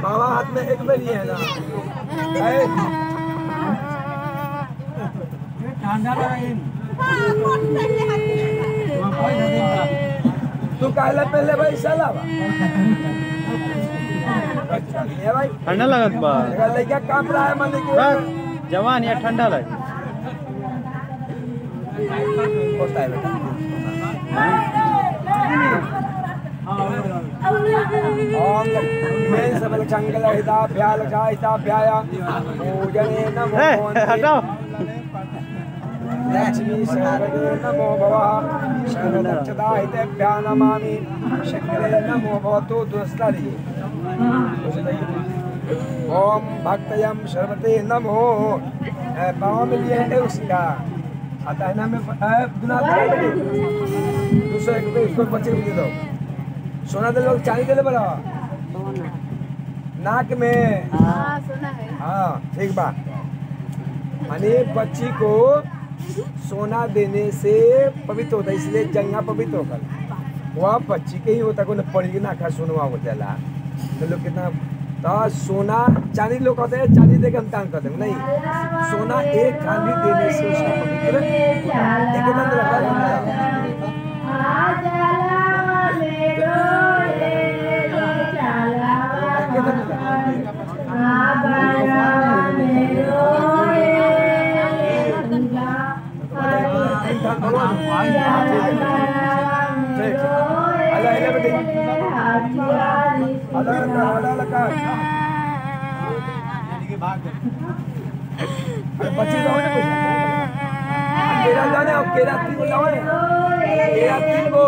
बाबा हाथ में एक में लिए है ना तू काले पहले भाई साला ठंडा लगत बा लड़का काम रहा है मालिक जवान या ठंडा लगे होता है बेटा मैं सब चंगल हिता प्याल का हिता प्याया पूजने नमो हटाओ लक्ष्मी शरदे नमो भवः शरदक्षदा हिते प्या नमामि शक्रे नमो भवतु दुस्तरी ओम भक्तयम शरवते नमो पाँव में लिए है उसका आता है ना मैं दुना दूसरे एक उसको बच्चे को दे दो सोना दे लोग चांदी दे ले बड़ा नाक में सोना है हाँ ठीक बात माने बच्ची को सोना देने से पवित्र होता है इसलिए जंगा पवित्र होकर वह बच्ची के ही होता को न पड़ी ना खा सोनवा हो जाला तो लोग कितना तो सोना चांदी लोग कहते हैं चांदी देकर हम दान करते हैं नहीं सोना एक थाली देने से उसका पवित्र एक दान लगा बच्चे जाओ ना कोई केरा जाने और केरा तीन को जाओ केरा तीन को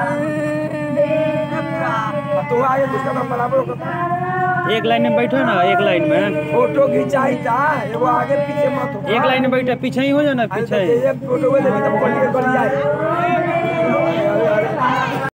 तो आए उसका नाम बराबर होगा एक लाइन में बैठो ना एक लाइन में फोटो खिंचाई था वो आगे पीछे मत हो एक लाइन में बैठे पीछे ही हो जाना पीछे ये फोटो में लेके तो पढ़ के बढ़ जाए